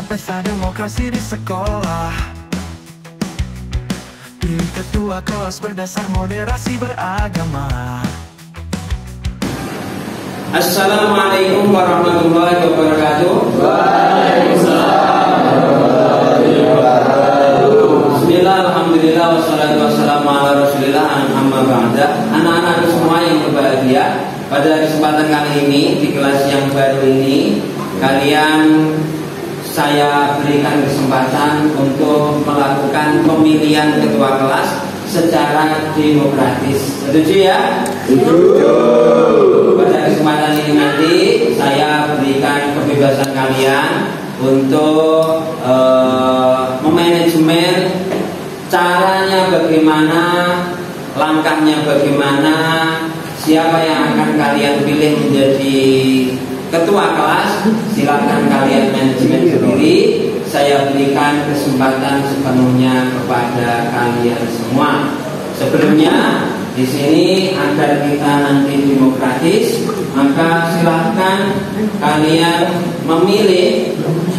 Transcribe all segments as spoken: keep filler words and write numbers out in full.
pesta demokrasi di sekolah. Pilih ketua kelas berdasar moderasi beragama. Assalamualaikum warahmatullahi wabarakatuh. Waalaikumsalam warahmatullahi wabarakatuh. Bismillah, alhamdulillah, wassalatu wassalamu ala rasulillah, amma ba'da. Anak-anak semua yang berbahagia, pada kesempatan kali ini di kelas yang baru ini, kalian saya berikan kesempatan untuk melakukan pemilihan ketua kelas secara demokratis. Setuju ya? Setuju. Pada kesempatan ini nanti saya berikan kebebasan kalian untuk uh, memanajemen caranya bagaimana, langkahnya bagaimana, siapa yang akan kalian pilih menjadi ketua kelas. Silakan kalian manajemen sendiri. Saya berikan kesempatan sepenuhnya kepada kalian semua. Sebelumnya, di sini agar kita nanti demokratis, maka silahkan kalian memilih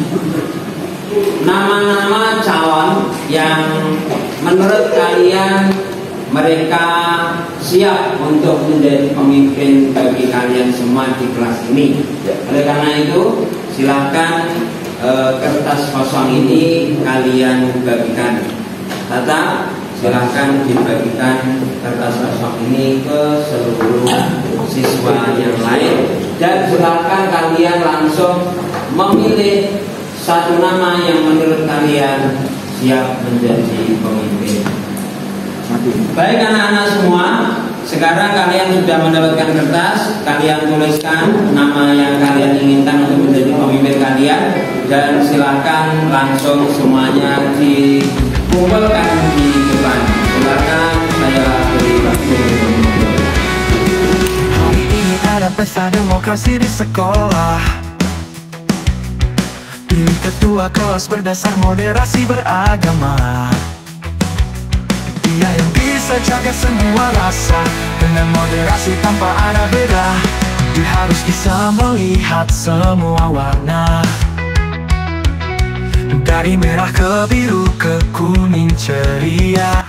nama-nama calon yang menurut kalian mereka siap untuk menjadi pemimpin bagi kalian semua di kelas ini. Oleh karena itu, silahkan eh, kertas kosong ini kalian bagikan. Tata, silahkan dibagikan kertas kosong ini ke seluruh siswa yang lain. Dan silahkan kalian langsung memilih satu nama yang menurut kalian siap menjadi pemimpin. Baik anak-anak semua, sekarang kalian sudah mendapatkan kertas. Kalian tuliskan nama yang kalian inginkan untuk menjadi pemimpin kalian. Dan silakan langsung semuanya dikumpulkan di depan. Silakan saya beri waktu. Hari ini ada pesta demokrasi di sekolah. Pilih ketua kelas berdasar moderasi beragama. Dia yang bisa jaga semua rasa dengan moderasi tanpa ada beda. Dia harus bisa melihat semua warna, dari merah ke biru ke kuning ceria.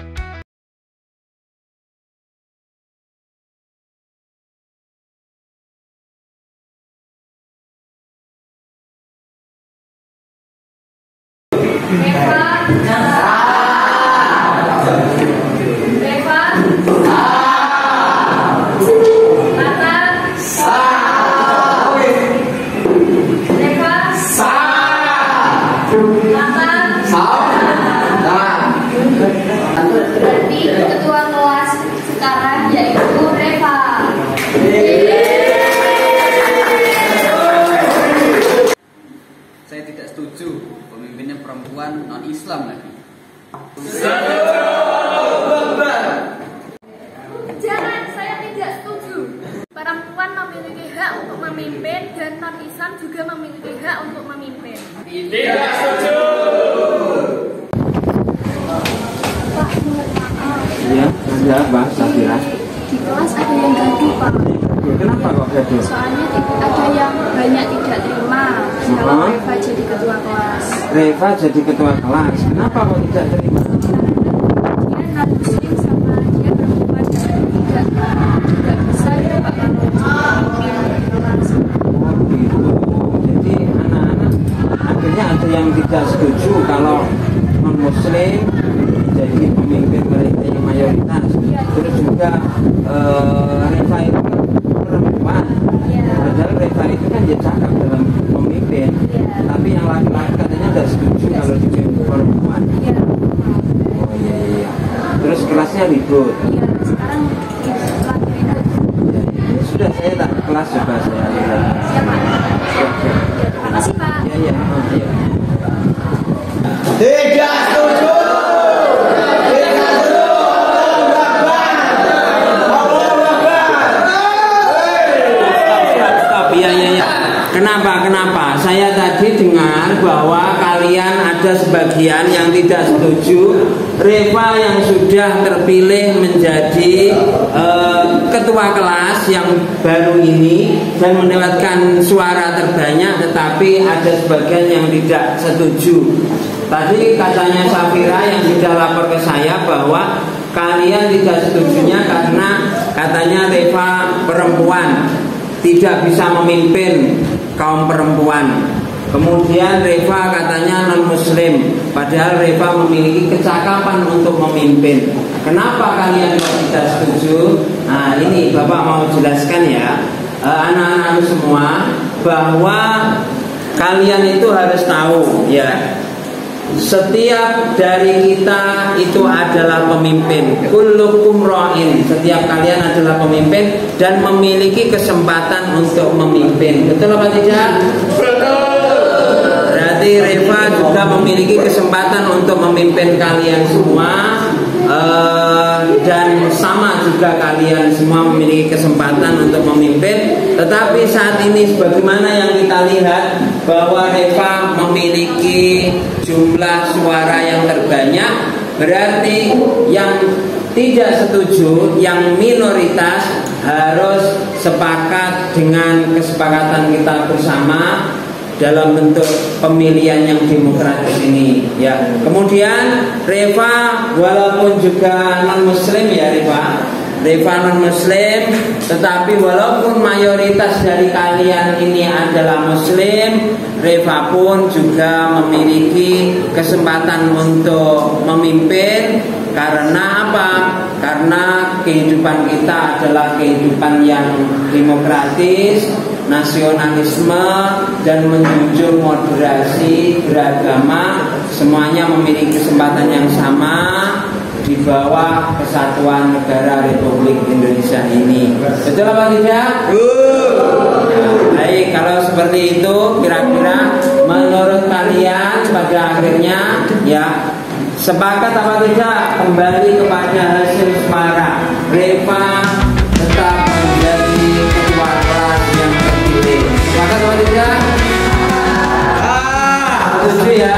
Berarti ketua kelas sekarang yaitu Reva. Saya tidak setuju pemimpinnya perempuan non-Islam lagi. Jangan, saya tidak setuju. Perempuan memiliki hak untuk memimpin dan non-Islam juga memiliki hak untuk memimpin. Tidak setuju. Pak, mohon maaf. Iya, ada apa, Safira? Di kelas ada yang gaduh, Pak. Kenapa kok gaduh? Soalnya ada yang banyak tidak terima kalau Apa? Reva jadi ketua kelas. Reva jadi ketua kelas. Kenapa kok tidak terima? Dia non muslim sama dia perempuan dan tidak tidak bisa ya Pak kalau jadi kelas. Oh gitu. Jadi anak-anak akhirnya ada yang tidak setuju kalau non muslim jadi pemimpin mereka yang mayoritas. Terus juga eh, Reva itu kan perempuan. Padahal Reva itu kan dia cakap dalam pemimpin. Tapi yang laki-laki katanya tidak setuju kalau dipimpin perempuan. Oh iya iya. Terus kelasnya ribut. Iya, sekarang kelas ribut. Ya, ya sudah, saya tak kelas coba saya lihat. Siapa? Siap, siap. Terima kasih Pak. Iya iya. Oh, iya. Tidak setuju. Tidak setuju. Stop, iya iya iya. Kenapa? Kenapa? Reva, saya tadi dengar bahwa kalian ada sebagian yang tidak setuju Reva yang sudah terpilih menjadi uh, ketua kelas yang baru ini dan mendapatkan suara terbanyak, tetapi ada sebagian yang tidak setuju. Tadi katanya Safira yang sudah lapor ke saya bahwa kalian tidak setujunya karena katanya Reva perempuan tidak bisa memimpin kaum perempuan. Kemudian Reva katanya non muslim, padahal Reva memiliki kecakapan untuk memimpin. Kenapa kalian tidak setuju? Nah ini Bapak mau jelaskan ya, anak-anak semua, bahwa kalian itu harus tahu ya, setiap dari kita itu adalah pemimpin. Kullukum ra'in. Setiap kalian adalah pemimpin dan memiliki kesempatan untuk memimpin. Betul apa tidak? Betul. Berarti Reva juga memiliki kesempatan untuk memimpin kalian semua. Uh, dan sama juga kalian semua memiliki kesempatan untuk memimpin. Tetapi saat ini sebagaimana yang kita lihat bahwa Reva memiliki jumlah suara yang terbanyak, berarti yang tidak setuju, yang minoritas harus sepakat dengan kesepakatan kita bersama dalam bentuk pemilihan yang demokratis ini ya. Kemudian Reva walaupun juga non muslim ya Reva Reva non muslim, tetapi walaupun mayoritas dari kalian ini adalah muslim, Reva pun juga memiliki kesempatan untuk memimpin. Karena apa? Karena kehidupan kita adalah kehidupan yang demokratis, nasionalisme, dan menjunjung moderasi beragama. Semuanya memiliki kesempatan yang sama di bawah kesatuan negara Republik Indonesia ini. Betul apa tidak? Nah, baik, kalau seperti itu kira-kira menurut kalian pada akhirnya ya sepakat apa tidak kembali kepada hasil suara Reva tetap menjadi ketua kelas yang terpilih. Sepakat apa tidak? Setuju ya?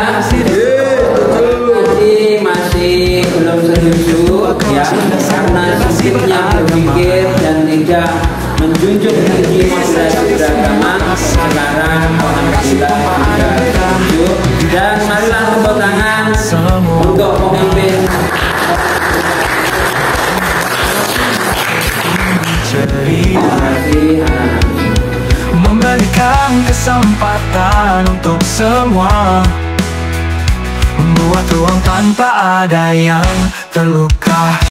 Masih masih belum setuju ya, karena sempitnya berpikir dan tidak menjunjung tinggi moderasi beragama. Sekarang alhamdulillah sudah setuju, dan marilah tepuk tangan untuk pemimpin. Terima kasih anak-anak. Memberikan kesempatan untuk semua, membuat ruang tanpa ada yang terluka.